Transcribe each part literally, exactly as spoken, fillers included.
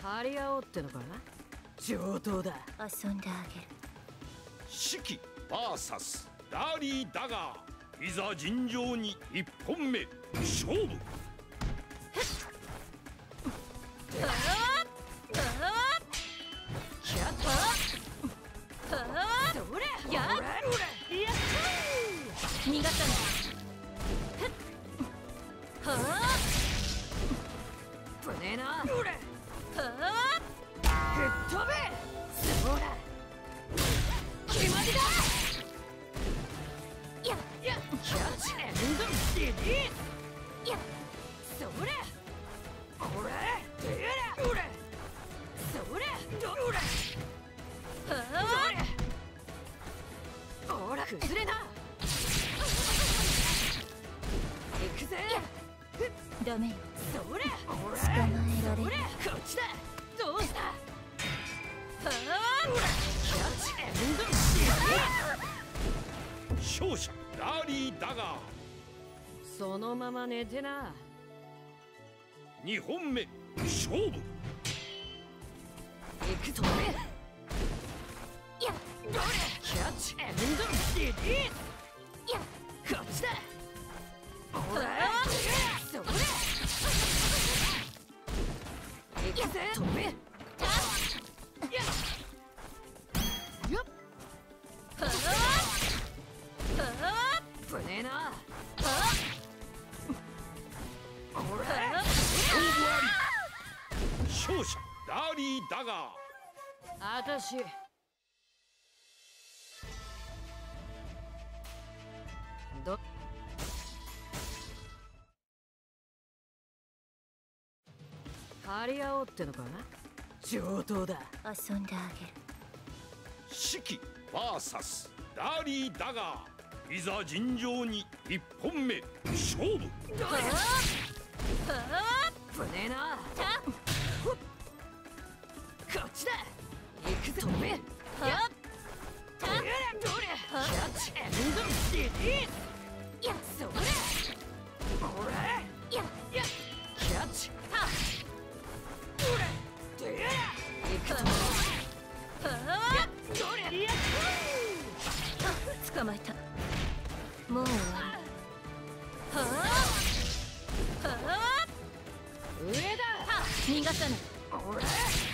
張り合おうってのかな。上等だ。 遊んであげる。 四季 ブイエス ダーリーダガー、いざ尋常に一本目勝負。 逃がさない。はぶねえな。 あ、 吹っ飛べ。そうだ。決まりだ。 ややキャッチエンドリリース。 やそれ。これ。てら。それ。それ。どれ。 はあ。ほら崩れな。行くぜ。 ダメよ。 それ。捕捕まえられる。 こっちだ。どうした。 はキャッチエンドリリース。 勝者ダーリーダガー。 そのまま寝てな。 二本目勝負。 行くぞ。 やどれ。キャッチエンドリリース。 やこっちだ。ほら。それ。行くぜ。飛べ。 たやよっ。 はあはぶねえな。 あはほら。 勝者ダーリーダガー。 あたし。ど。張り合おうってのかな。上等だ。 遊んであげる。 四季 ブイエス ダーリーダガー、いざ尋常に一本目勝負。 はあはあぶねえな。 たこっちだ。行くぜ。飛べ。 はあたどれ。キャッチエンドリリース。 やそれ。ほら。 ややキャッチ。 たどれ。で行くぞ。 はあどれ。や捕まえた。もう終わり。はあはあ上だ。 逃がさない。 ほら。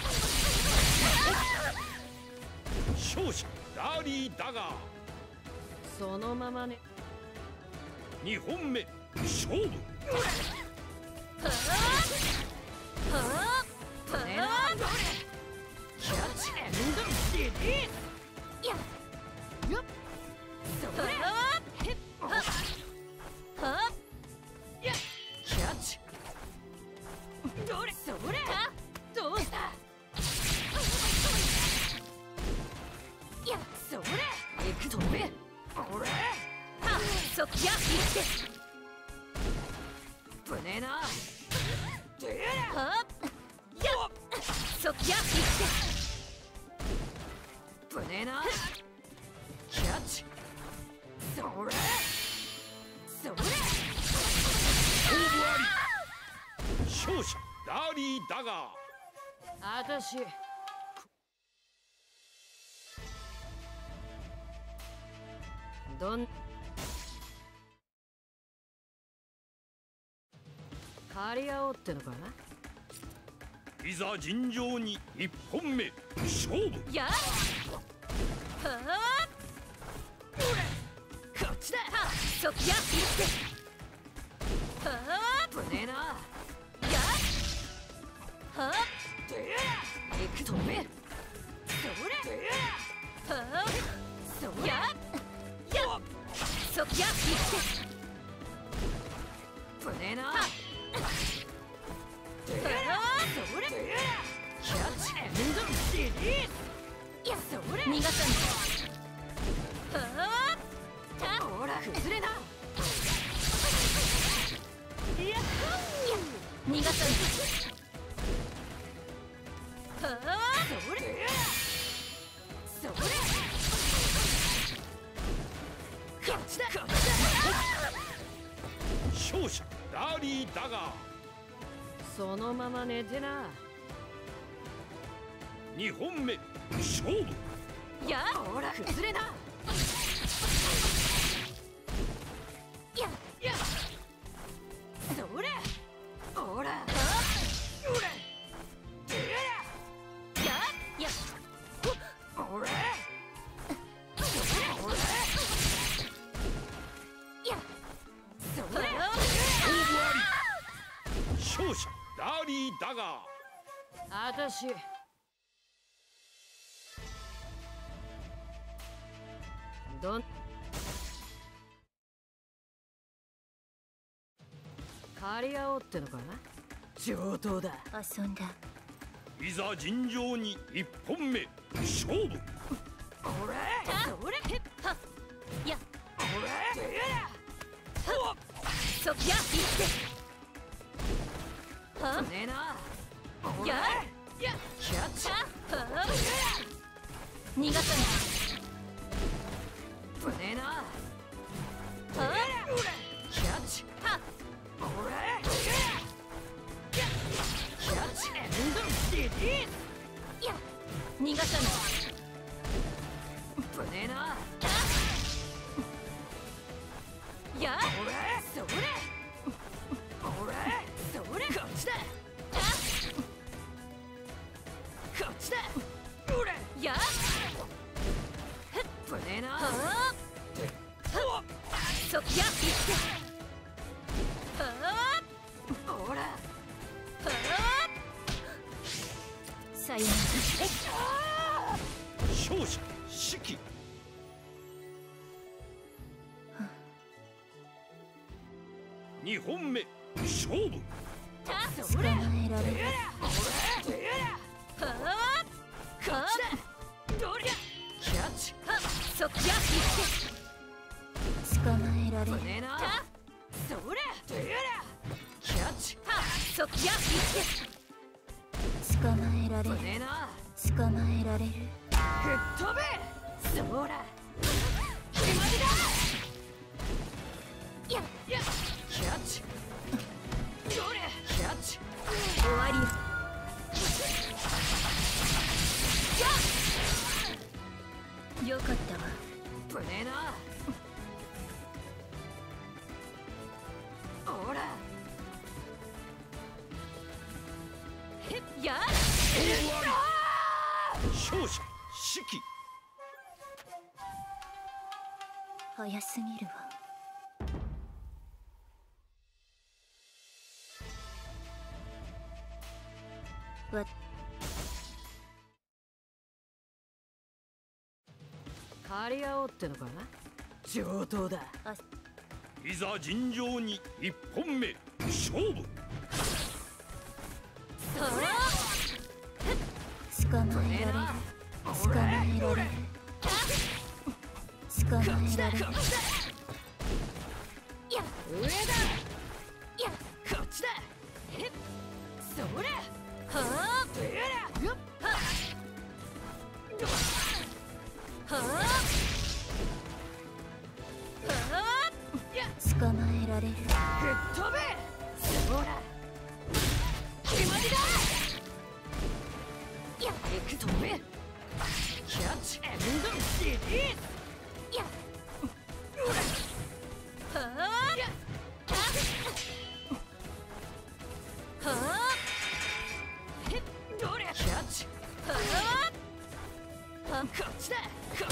勝者ダーリーダガー。 そのままね。 二本目勝負。 はあはあぶねえな。どれ。キャッチエンドリリース。 やよっ。それ。 はへっ。 あはあやキャッチ。どれ。それ。どうした。 やそれ。行く。飛べ。ほら。 はそっや行ってぶねえな。でら。 はやそっや行ってぶねえな。キャッチ。それ。それ。 勝者ダーリーダガー。 あたし。どん。張り合おうってのかな。 いざ尋常に一本目勝負。 やはあこっちだ。 はそっや行ってはあぶねえな。 やはでら。行く。飛べ。それ。でら。 はあそれ。 ややそっや行ってぶねえな。ではら。 あそれ。でら。キャッチエンドリリース。 やそれ。 逃がさない。はあたほら崩れな。 や逃がさない。はあそれ。でら。それ。こっちだ。こっちだ。 勝者ダーリーダガー。 そのまま寝てな。 にほんめ勝負。 やほら崩れな。 ややそれほらはうれてややらほれほれやそれは勝者ダーリーダガー。 あたしどん借り合おうってのかな。上等だ。 遊んだ。 いざ尋常にいっぽんめ勝負。 ほれそれへっはやほれてらそやいってはねえな。ほれややキャッチは逃がさぶねえな。 ないはキャッチはほれキャッチエンドリリースや逃がさないぶねえな。 やほれそれほれそれこっちだこっちだほれやぶねえな。 はそやいってはほらはさよなら勝者四季。にほんめ勝負。 たそれ捕まえられるほれてらはこっちだどりゃキャッチはそやいって捕まえられるぶねえな。 たそれてらキャッチはそやいって捕まえられるぶねえな。 捕まえられる吹っ飛べそら決まりだ。 ややキャッチどれキャッチ終わりよよかったわぶねえな。ほらへっや勝者四季。 早すぎるわわ借り合おうってのかな。上等だ。 あいざ尋常にいっぽんめ勝負。 は捕まえられる捕まえられる捕まえられるや上だやこっちだへっそれはてらよっあどはあはやあ捕まえられる吹っ飛べそら決まりだ。 や行く飛べキャッチエンドリリースやほらはあやはあへっどれキャッチはあはこっちだこっ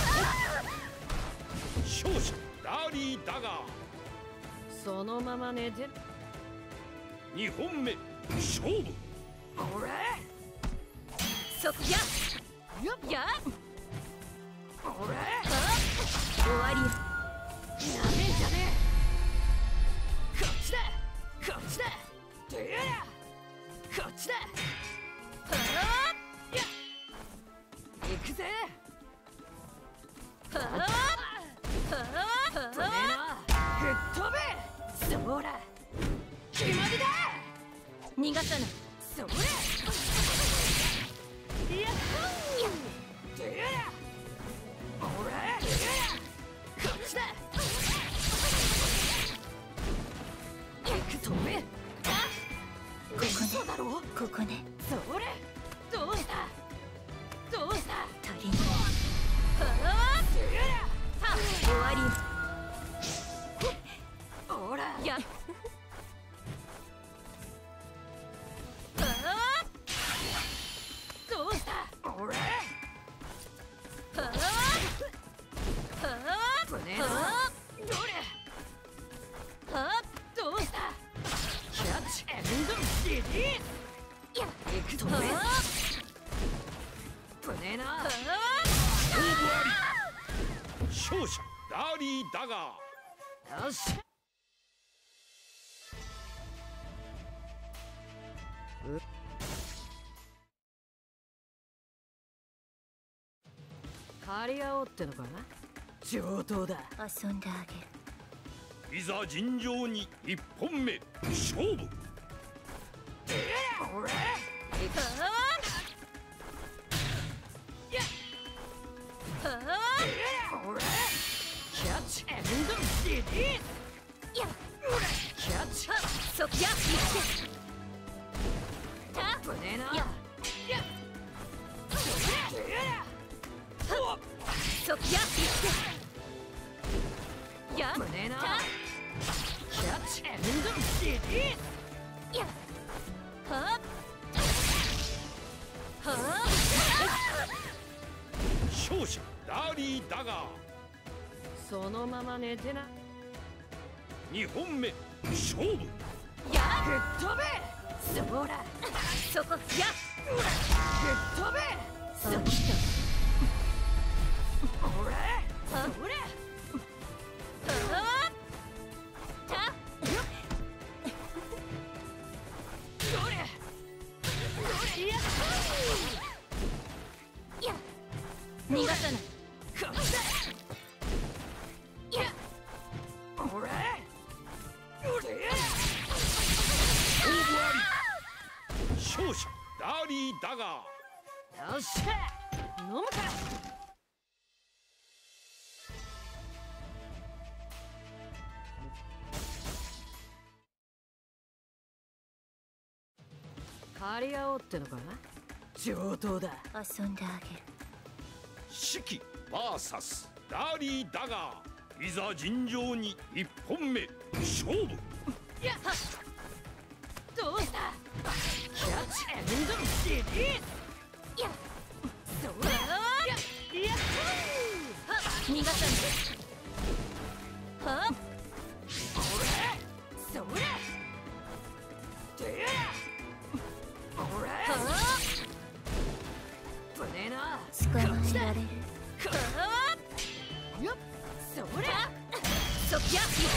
ちだ勝者ダーリーダガー。 そのまま寝てにほんめ勝負。 ほれそやよっやほれ終わりなめんじゃねえこっちだこっちだてらこっちだはや行くぜあはあはぶねえな吹っ飛べそら決まりだ逃がさないそれやってらほれこっちだ行く飛べここね嘘だろここねそれどうしたえな。 勝負あり。勝者ダーリー・ダガー。 よっしゃ。借り合おうってのかな。上等だ。 遊んであげる。 いざ尋常に一本目勝負。 俺俺キャッチエンドリリース。 やキャッチそやたぶねえな。 やそややぶねえな。 たキャッチエンドリリース。 やはは勝者ダーリー・ダガー。 そのまま寝てな。 二本目勝負。 や吹っ飛べ。そらそこや吹っ飛べ。 そうきた俺はそれはたどれどれやや逃がさない。 こっちだ。 や俺俺勝負あり。勝者ダーリー・ダガー。 よっしゃ。飲むか。借り合おうってのかな。上等だ。 遊んであげる。 四季 ブイエス ダーリー・ダガー。いざ尋常に一本目勝負。 やっどうした。キャッチエンドリリース。 やそれややっ逃がさない。は俺それで俺はぶねえな。 捕まえられる。 はよっそれそや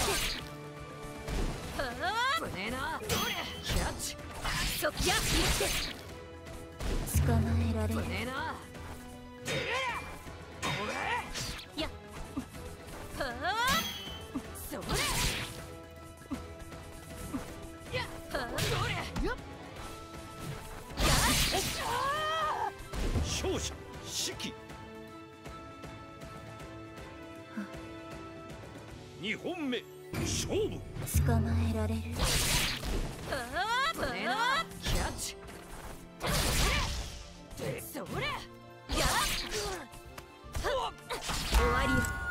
はぶねえな。どれキャッチそや捕まえられぶる。 ねえな。俺やはそれやはどれよっ勝者四季。二本目勝負。 捕まえられる。 ぶねえな。キャッチでそれや終わり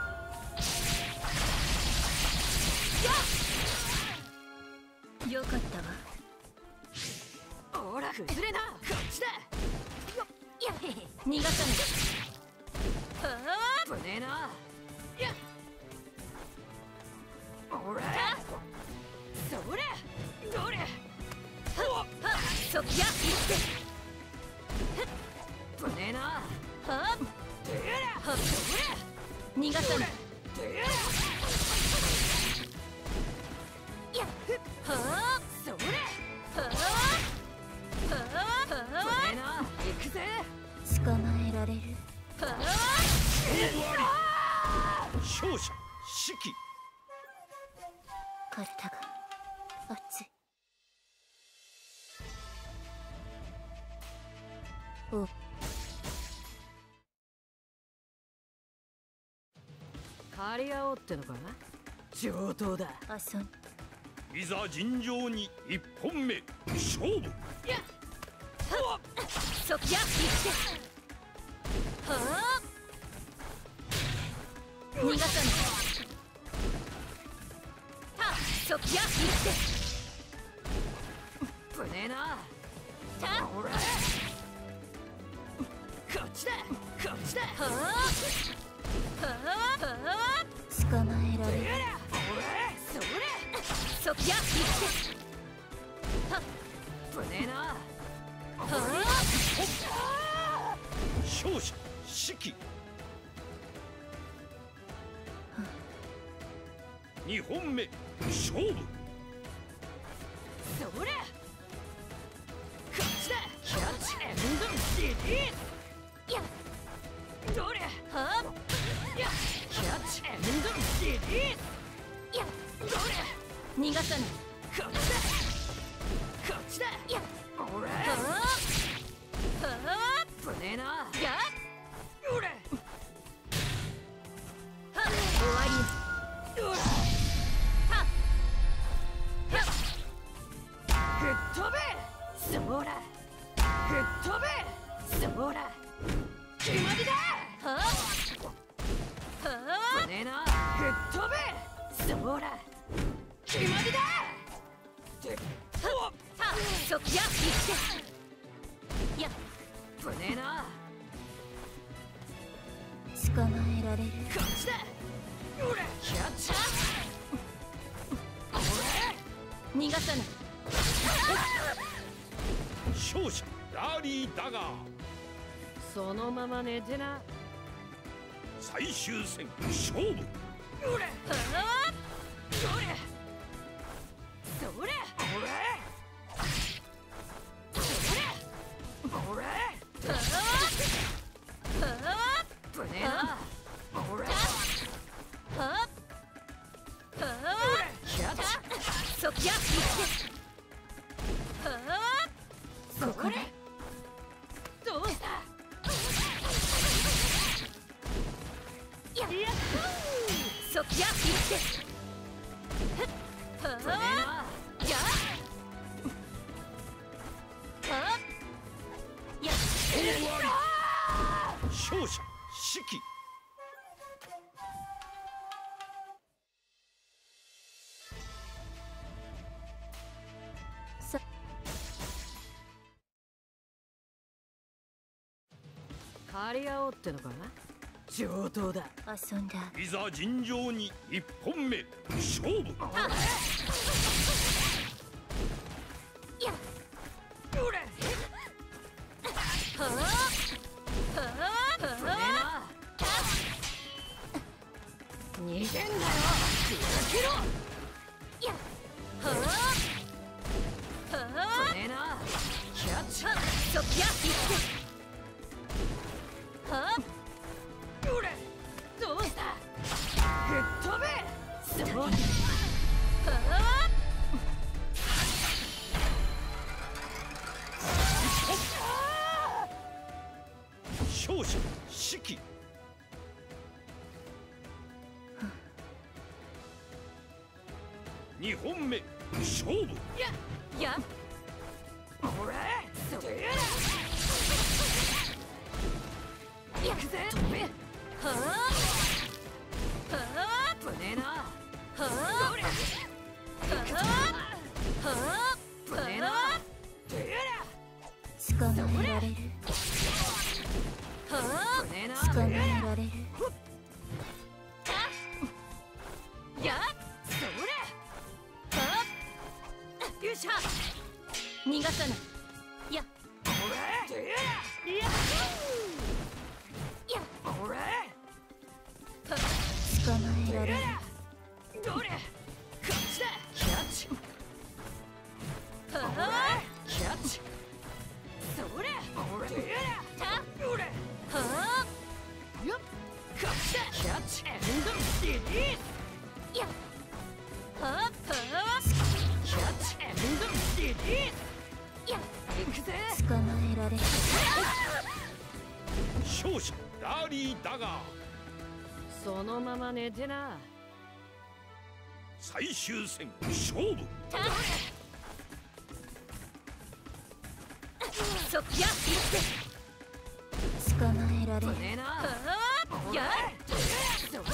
よ。よかったわ。 ほら崩れな。こっちだ。 や逃がさない。はぶねえな。や俺それどれはそやぶねえな。 はでらはそれ逃がさない。 でらやはそれはぶはねえな。行くぜ。 捕まえられる。は勝負あり。勝者四季。 体が熱い。お借り合おうってのかな。上等だ。 遊んいざ尋常に一本目勝負。 やそやは逃がさない。はそやぶねえな。 た俺こっちだ。こっちだ。 はは捕まえられる。 でら俺それそやぶねえな。 は勝勝者四季。にほんめ勝負。 それこっちだ。キャッチエンドリリース。やどれはっやキャッチエンドリリース。やどれ逃がさない。 こっちだこっちだ。や俺はあは危ねえな。 あや俺は終わり。 俺は吹っ飛べそら吹っ飛べそら決まりだ。 はは危ねえな。吹っ飛べそら決まりだ。ておっはそきや行ってや危ねえな。 捕まえられる。 こっちだ俺キャッチ俺逃がさない。 勝者ダーリー・ダガー。 そのまま寝てな。 最終戦勝負。 俺はそれそれ俺それ俺あはあは危ねえな。俺あはあはあキャッチそきや行ってはあそれどうしたややそきや行っては危ねえあな。 やはあや勝者四季。 さ借り合おうってのかな。上等だ。 遊んだ。 いざ尋常に一本目勝負。 や俺はあはあ危ねえはあな。逃げんなよ。気をつけろ。 やはあはあ危ねえな。キャッチはそきや行ってはあ俺どうした吹っ飛べそうはあ勝者四季。にほんめ勝負。 やや俺それ行くぜ。飛べはあはあ危ねえな。 はあどれはあは危ねえな。てや捕まえられる。はら危ねえな。 あ捕まえられる。やそれはよっしゃ逃がさない。や俺てややや俺捕まえられる。 どれこっちだ。キャッチはあキャッチそれ俺てやた俺はあよっこっちだ。キャッチエンドリリース。 やはあはあキャッチエンドリリース。 や行くぜ。 捕まえられる。 勝者ダーリー・ダガー。 そのまま寝てな。 最終戦勝負。 たそきや行って捕まえられる。 危ねえな。 はあやそれ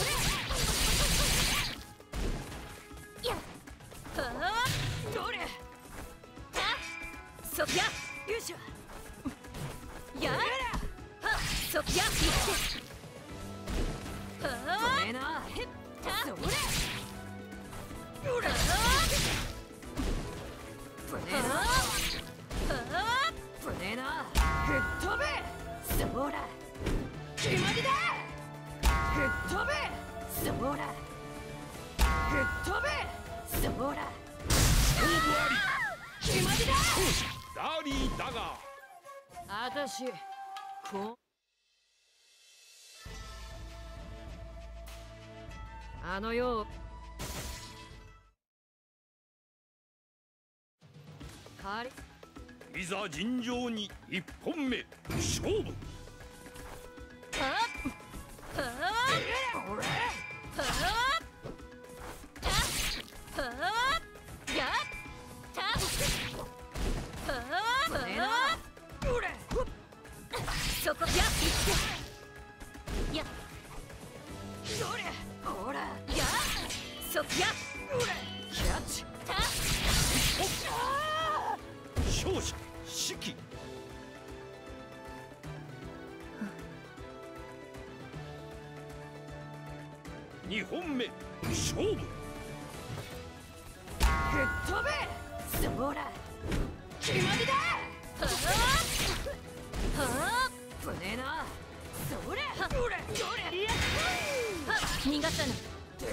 やはあどれたそきやよいしょやはそきや行ってはあ危ねえな。 たそれ俺は危ねえな。 あはあ危ねえな。吹っ飛べそら飛べそら吹っ飛べそら勝負あり。 決まりだ。 勝者ダーリー・ダガー。 あたしこうあのようかりいざ尋常に一本目勝負。 はっはっ俺はっはっやったはっねえな俺そこや行ってやどれほらやそや俺キャッチた勝者四季。二本目勝負。 吹っ飛べそら決まりだ。 はっぶねえなそれ俺どれやはっ逃がさぬ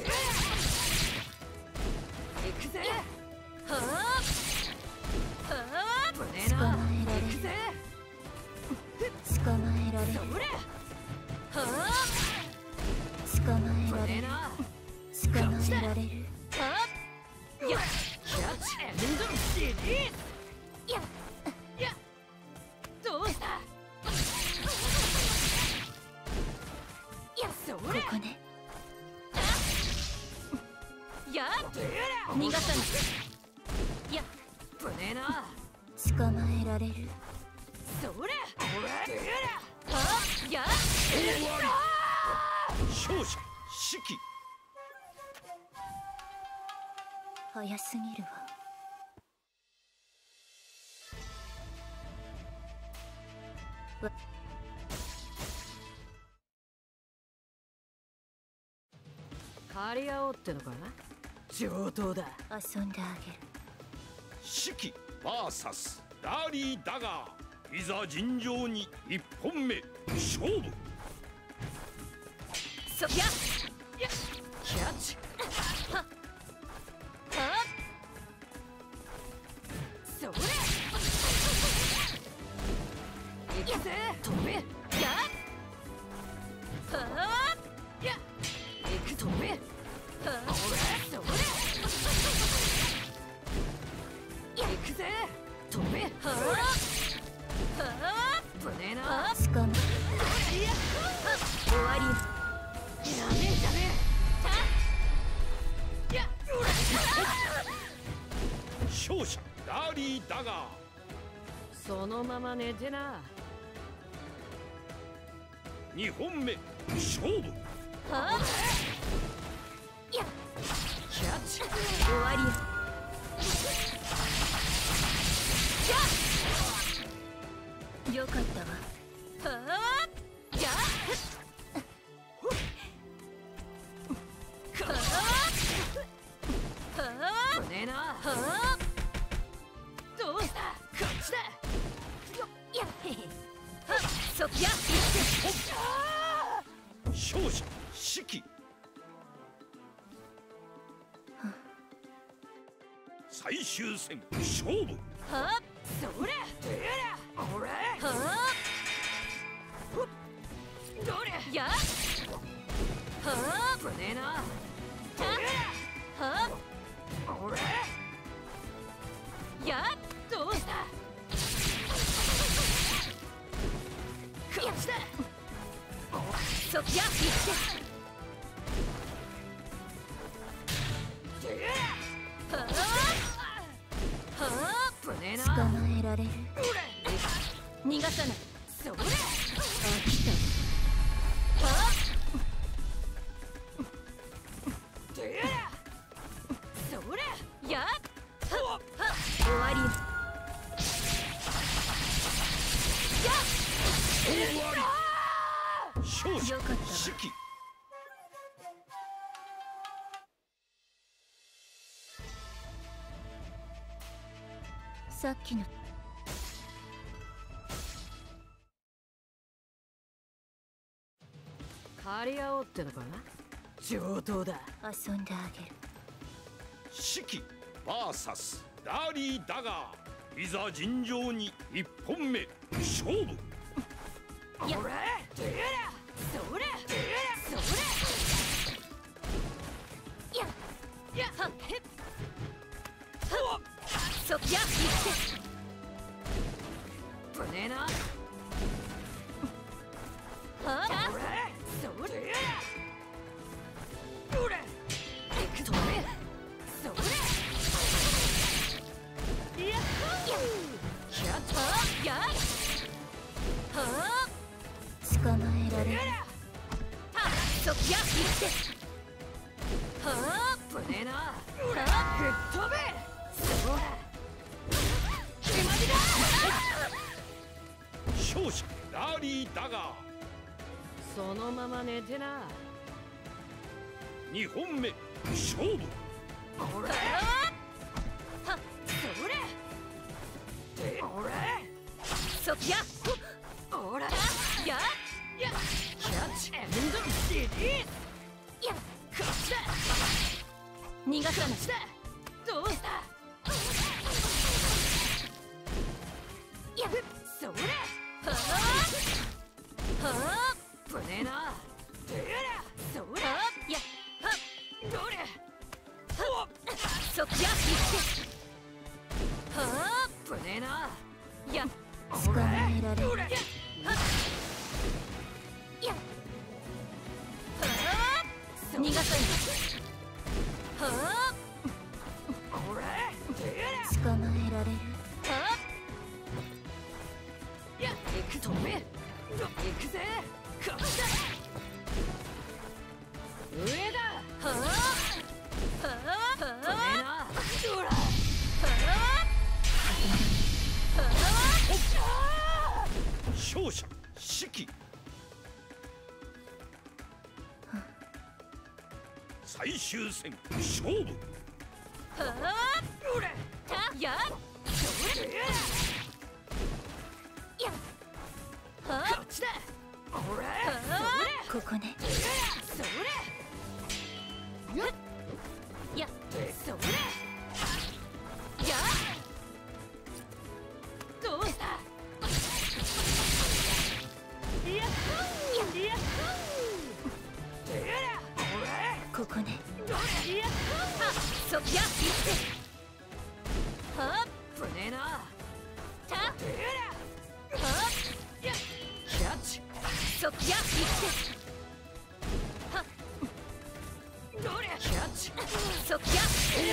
行くぜはっはっぶねえな捕まえられる行くぜ捕まえられるそれはっ捕まえられるぶねえな捕まえられるはっやキャッチエンドリリースややどうしたやそこれこねやどやら逃がさぬやぶねえな捕まえられるそれ俺どやらはっや勝者四季。 早すぎるわわ借り合おうってのかな上等だ遊んであげる四季 ブイエス ダーリー・ダガー。いざ尋常に一本目勝負。 そややキャッチはっそれ行くぜ飛べやはっや行く飛べはっ俺それ行くぜ飛べはっはっぶねえなはっ捕まいや終わりよやめんじゃねえいや勝者ダーリー・ダガー。 そのまま寝てな二本目勝負。 はっやキャッチ終わりよよかったわはっやはっはっぶねえなはっどうしたこっちだやへへはっそや勝者四季。最終戦勝負。 はっそれどやら俺はどれっやはっぶねえなたはっ俺やどうしたこっちだそや行ってどやはっはっぶねえな捕まえられる俺逃がさないそれ飽きたはっどやらそれやはっ終わりよ終わり。勝者よかったわ四季。 さっきの張り合おうってのかな。上等だ。 遊んであげる。 四季 ブイエス ダーリーダガー、いざ尋常に一本目勝負。 ほら、どら、それ、それ。や、や、はっ、へっ。はっ、そ、や、いって。ぶねえな。はあ、それ、それ。どれ、いくぞ。それ。やっほー。キャッチ。や。はあ。 捕まえられる。 はっ、そ、や、いって。はあ、ぶねえな。はあ、吹っ飛べ。そうだ。決まりだ。 勝者ダーリーダガー。 そのまま寝てな。 二本目勝負。 ほら。はっ、それ。で、ほら。そ、や。ほら。や。や。キャッチ。エンドリリース。や。こっちだ。逃がさない。どうした。や。それ。はあ。はあ。ぶねえな。でら。それ。や。はっ。どれ。はっ。そ、や。いって。はあ。ぶねえな。や。 捕まえられる。 どれ。や。はっ。や。はあ。逃がさない。はあ。ほら。でら。 捕まえられる。 はあ。や、行くぞ。め。行くぜ。こっちだ。上だ。はあ。はあ。はあ。ほら。はあ。はあ。 勝者四季。最終戦勝負。 はあ。ほら。た。や。それ。や。はあ。こっちだ。ほら。はあ。 ここね。 それ。や。や。それ。や。どうした。やっほー。やっほー。でら。ほら。 ここね。 どれ。やっほー。は。そ、や。いって。はっ。ぶねえな。た。でら。はっ。や。キャッチ。そ、や。いって。はっ。どれ。キャッチ。そ、や。いって。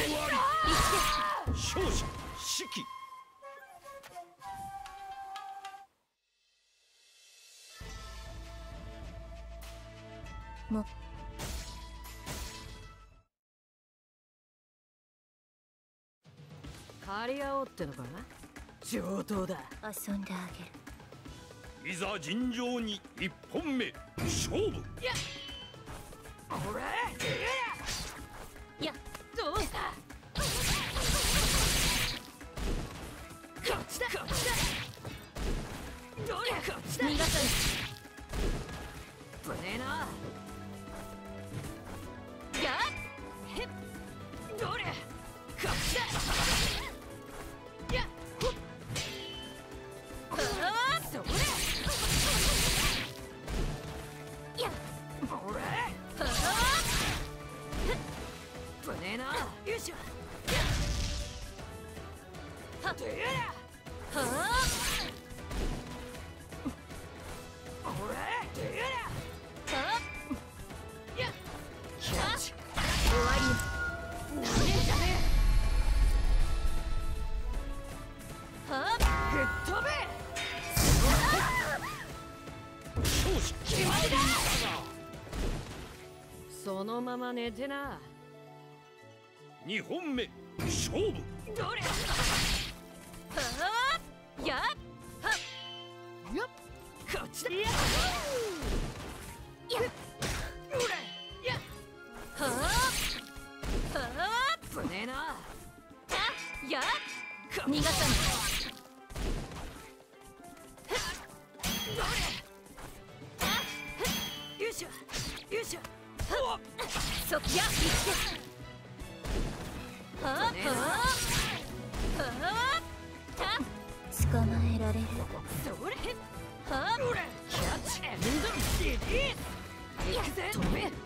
勝者四季。 も張り合おうってのかな。上等だ。 遊んであげる。 いざ尋常に一本目勝負。 や。ほら。や。どうした。こっちだ。こっちだ。どれ。こっちだ。逃がさない。ぶねえな。や。へっ。どれ。こっちだ。や。ほっ。はあ。それ。や。ほら。はあ。ぶねえな。よいしょ。はっ。でら。はあ。ほら。でら。はあ。や。キャッチ。終わり。なめんじゃねえ。はあ。吹っ飛べ。 勝者決まりだ。 ダガそのまま寝てな。 ー。二本目勝負。 どれ。はあ。や。はっ。やっ。こっちだ。や。や。ほら。や。はあ。はあ。ぶねえな。た。や。逃がさない。どれ。た。よいしょ。 そきや行ってはあはあはあた捕まえられるそれはあ俺キャッチエンドリリース行くぜ飛べ行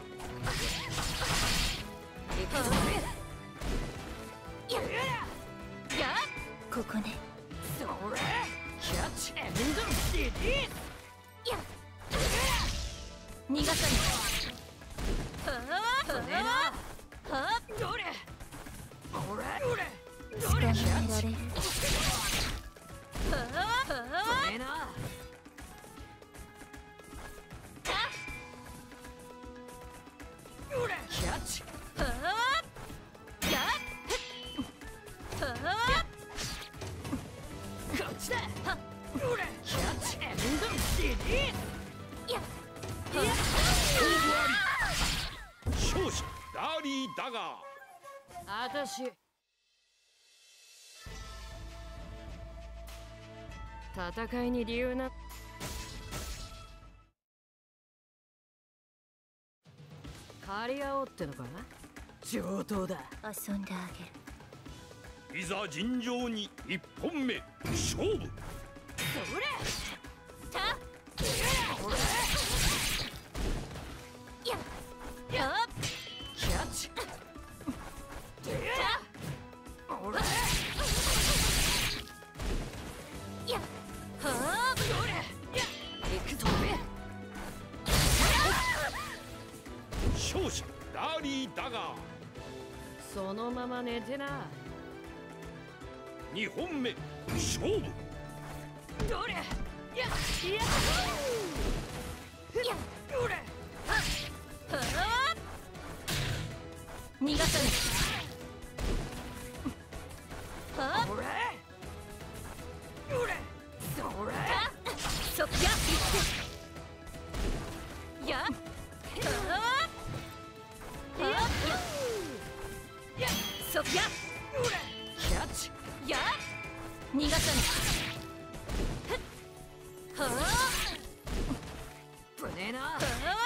くぞややここねそれキャッチエンドリリースや逃がさないはあはあはあどれ俺俺捕まえどれキャッチられるはあはあええな俺キャッチはあやはあこっちだ俺キャッチエンドリリースや勝者ダーリー・ダガー。 あたし戦いに理由な借り合おうってのか上等だ遊んであげるいざ尋常に一本目勝負。 それた俺ややキャッチ俺やはあどれや行くぞ勝者ダーリー・ダガー。 そのまま寝てな二本目勝負。 どれややや俺はあ逃がさないはあ俺俺それそきや行ってやはあややそきや俺キャッチや逃がさないはあぶねえなは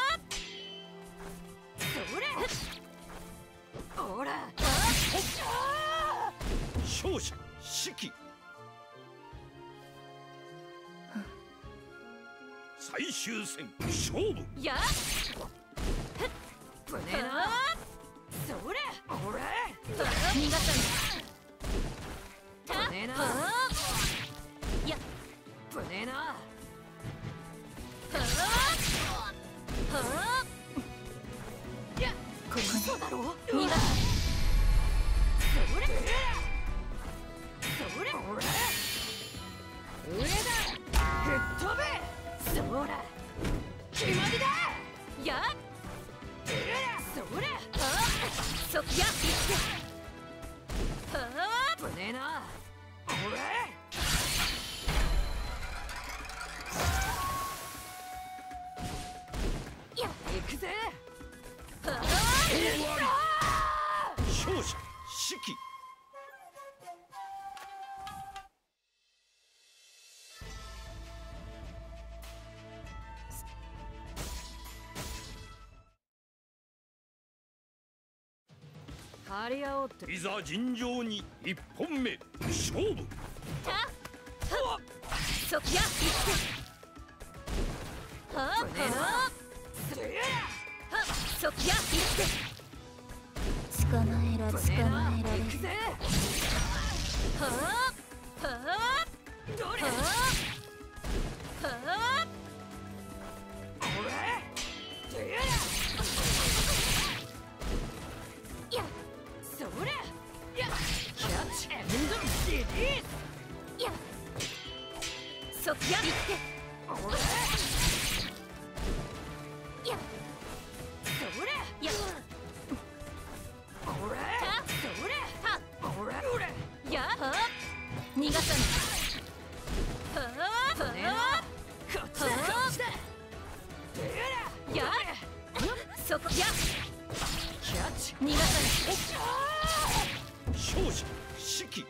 それほら勝者四季。最終戦勝負。 あやぶねえなはあそれ俺逃がさないぶねえなはあやぶねえなはあはあいやこれ嘘だろ逃がそれそれ俺上だ吹っ飛べそら決まりだやそれはあそきや行ってはあぶねえな俺や行くぜはあ勝者四季。 借り合おうっていざ尋常に一本目勝負。 たはそきや行ってはあぶねえなはあそきや行って捕まえらぶねえな行くぜはあはあどれはあはあ俺やそれやキャッチエンドリリースやそきや行って俺やそれや俺たそれた俺俺やはあ逃がさないはあぶねえなはこっちだこっちだあやそきやキャッチ逃がさない勝者四季。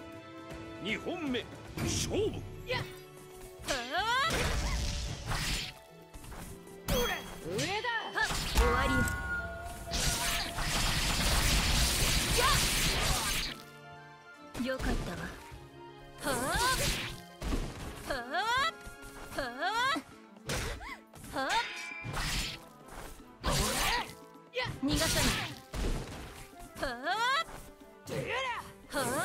二本目勝負。 やはあがさない。はあてやらはあは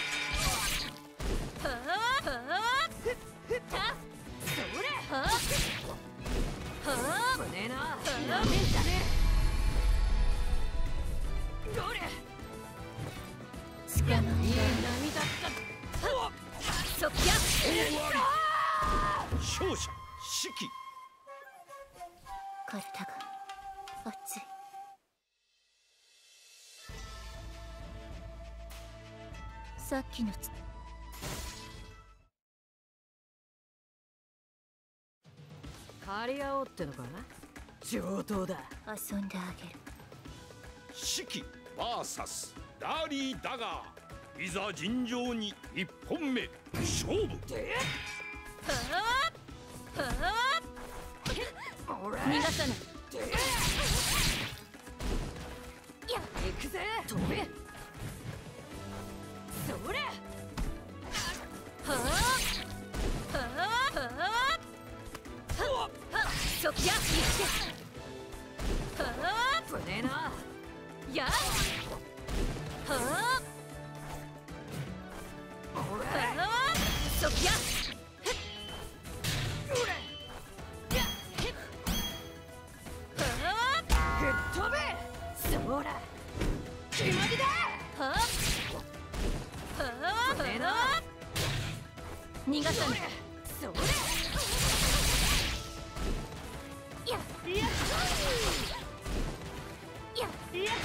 あはあたそれはあはあ危ねえなあなめんじゃねえどれ捕まえられる。 いい波だったそっきゃ勝者四季。 体が熱い。さっきのつ借り合おうってのか上等だ。 遊んであげる。 四季 ブイエス ダーリー・ダガー。いざ尋常に一本目勝負。 ではあはあ俺逃がさない。 で行くぜ飛べそれはあはあはあはあそっきゃ行ってはあ危ねえなやはあ俺はあそっきゃ俺やは吹っ飛べそら決まりだあはあはあ危ねえなはあ逃がさない。 それやいややや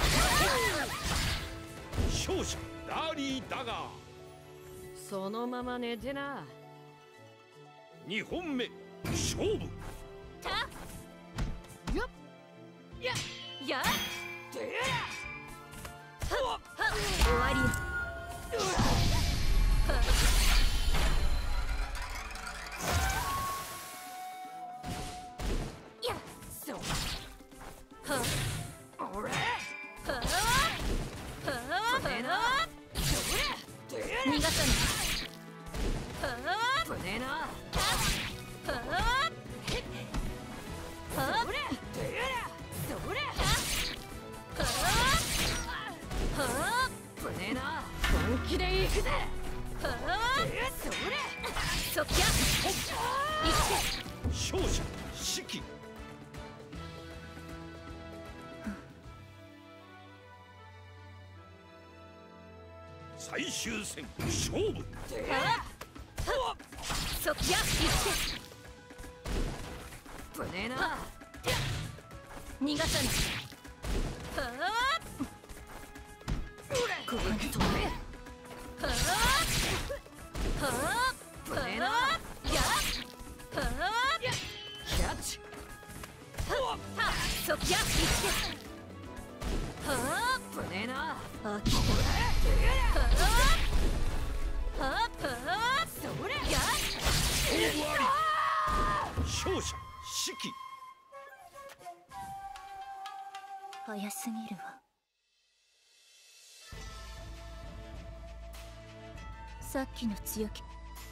勝者ダーリー・ダガー。 そのまま寝てな二本目勝負。 たよっややてやは終わりよ。はやそうは俺はあはあ危ねえなはあそれてや逃がさない。はあ危ねえなはあはあそれてやそれはあは危ねえな本気で行くぜあはてやそれあそっきゃ生きて勝者四季。最終戦勝負。 てはやそっきゃ生きて危ねえな逃がさない。はあここに飛べはあはあ危ねえなやはあキャッチはそっきゃ生きては危ねえなあ飽きた。 てやはあはあはあそれや勝者四季。 早すぎるわ。さっきの強気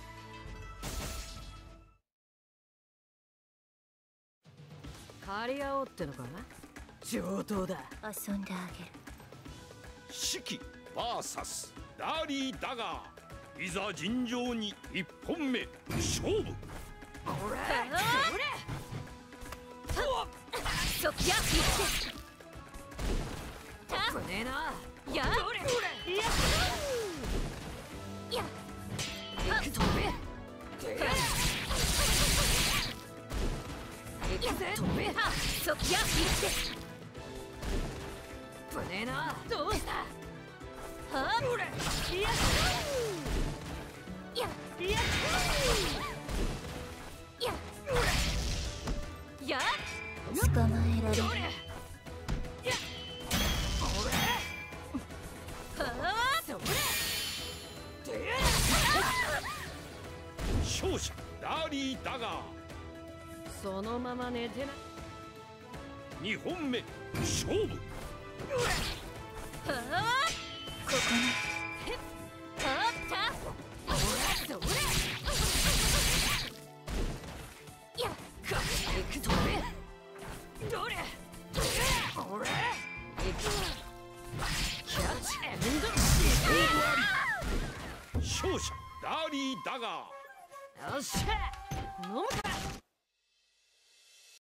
借り合おうってのか上等だ遊んであげる。 四季 ブイエス ダーリー・ダガー。いざ尋常に一本目勝負。 俺はそそっきゃ生きてたれ危ねえなやどれやや行く飛べてや行くぜ飛べはそっきゃ生きて危ねえなどうしたは俺ややややや捕まえられる。 どれや俺はそれてや勝者ダーリー・ダガー。 そのまま寝てな二本目勝負。 あはあここにはあった俺それやか行く飛べどれ俺行キャッチエンド勝者ダーリー・ダガー。 よっしゃ飲むか